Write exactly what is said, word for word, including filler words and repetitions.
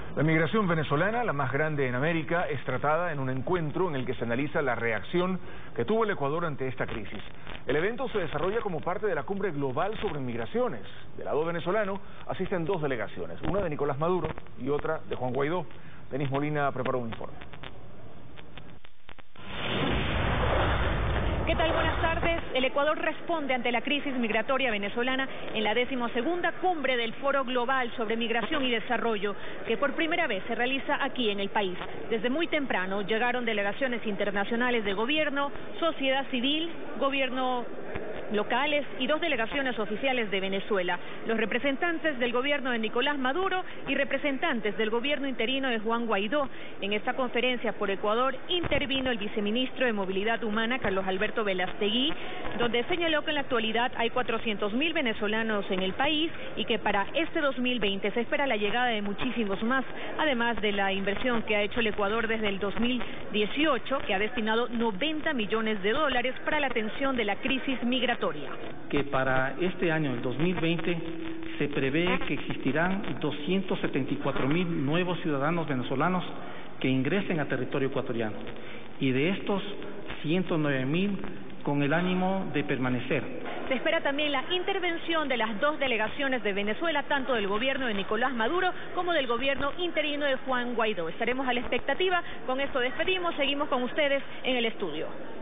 La migración venezolana, la más grande en América, es tratada en un encuentro en el que se analiza la reacción que tuvo el Ecuador ante esta crisis. El evento se desarrolla como parte de la Cumbre Global sobre Migraciones. Del lado venezolano asisten dos delegaciones, una de Nicolás Maduro y otra de Juan Guaidó. Denis Molina preparó un informe. ¿Qué tal? Buenas tardes. El Ecuador responde ante la crisis migratoria venezolana en la decimosegunda cumbre del Foro Global sobre Migración y Desarrollo, que por primera vez se realiza aquí en el país. Desde muy temprano llegaron delegaciones internacionales de gobierno, sociedad civil, gobierno locales y dos delegaciones oficiales de Venezuela, los representantes del gobierno de Nicolás Maduro y representantes del gobierno interino de Juan Guaidó. En esta conferencia por Ecuador intervino el viceministro de Movilidad Humana, Carlos Alberto Velastegui, donde señaló que en la actualidad hay cuatrocientos mil venezolanos en el país y que para este dos mil veinte se espera la llegada de muchísimos más, además de la inversión que ha hecho el Ecuador desde el dos mil dieciocho, que ha destinado noventa millones de dólares para la atención de la crisis migratoria. Que para este año, el dos mil veinte, se prevé que existirán doscientos setenta y cuatro mil nuevos ciudadanos venezolanos que ingresen a territorio ecuatoriano, y de estos ciento nueve mil con el ánimo de permanecer. Se espera también la intervención de las dos delegaciones de Venezuela, tanto del gobierno de Nicolás Maduro como del gobierno interino de Juan Guaidó. Estaremos a la expectativa. Con esto despedimos, seguimos con ustedes en el estudio.